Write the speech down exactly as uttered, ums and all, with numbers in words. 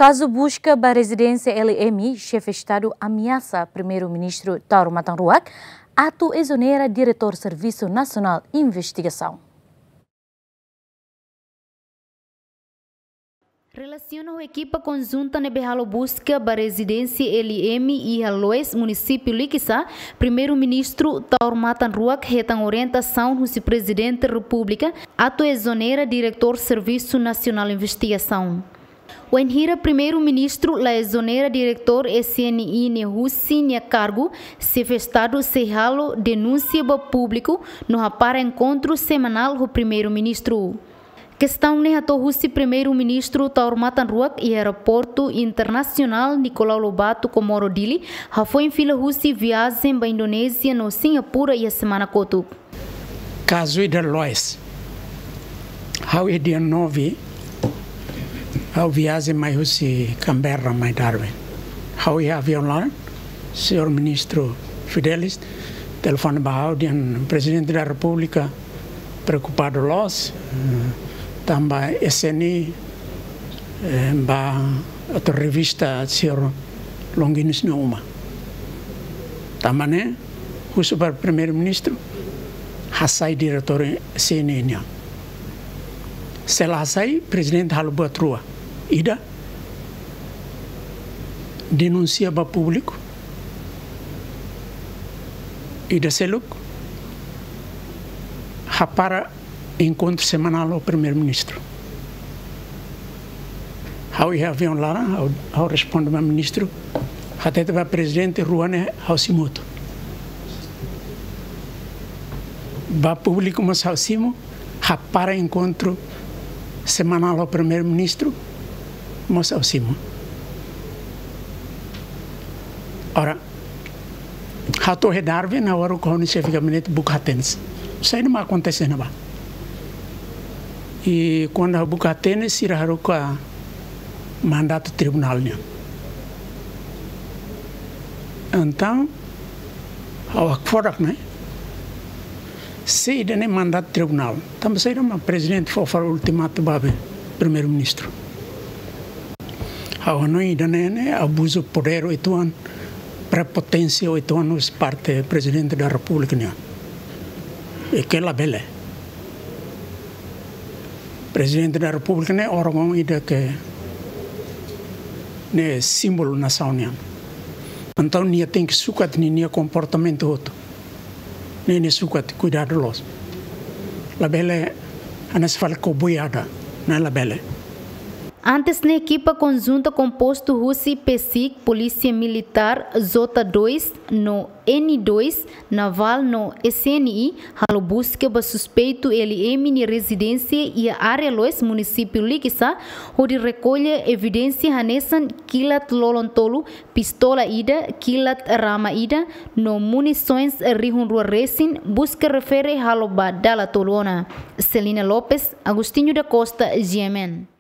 Caso busca da residência L M I, chefe de Estado ameaça primeiro-ministro Tauro Matanruak, ato exonera diretor Serviço Nacional de Investigação. Relaciona a equipa conjunta na Behalo busca da residência L M I e Aloes, município Liquiça, primeiro-ministro Tauro Matanruak retam orientação do presidente da República, ato exonera diretor Serviço Nacional de Investigação. O enhira primeiro-ministro la exonera diretor S N I Nehusi nia cargo, se festado se halo denúncia ba público no para encontro semanal do primeiro-ministro. Questão ne hato husi primeiro-ministro Tauro Matanruak e aeroporto internacional Nicolau Lobato Comoro Dili, ha foi em fila husi viagem ba Indonésia no Singapura e a semana kotu. Caso de Lois, how é dia nove ao viagem mais husi Canberra mais Darwin. How é avião lá, senhor ministro Fidelis, telefone bahau dian presidente da República preocupado los. Também S N I, ba outra revista senhor Longinus Neuma. Também o super primeiro-ministro, Hassai diretor S N I. Setelah Hassai, presidente halu buat rua, ida denuncia ba público, ida seluk, hapara encontro semanal ao primeiro-ministro. Ao ir avião lá, ao, ao responde ao ministro, até o presidente Ruane ao Simuto. Ba público mas ao Simo, para encontro semanal ao primeiro-ministro, mas ao Simo. Ora, hato redarve na hora que o chefe de gabinete bucatense. Isso aí não acontece nada. E quando a bucatene se irá com a mandato tribunal, né? Então, ao fora, né? Se ainda nem mandato tribunal, também se irá o presidente for para o ultimato babe primeiro-ministro. Ao não ainda nem abuso poder oito anos, prepotência oito anos parte presidente da República, né? E que é bela. Presidente da República é órgão ida que é símbolo nacional. Então nia tem que sucat nia comportamento outro. Nem sucat cuidado los. La bela anas fala coboiada, não é la bela. Antes na equipa conjunta composto Russi P S I C, Polícia Militar, Zota dois, no N dois, Naval no S N I, halo busca ba suspeito L M ni residência e a área Lois, município Liquiça, onde recolhe evidência hanesan kilat lolontolo, pistola ida, kilat rama ida, no munições rihun rua resin, busca refere halo ba dala tolona. Celina Lopes, Agostinho da Costa, G M N.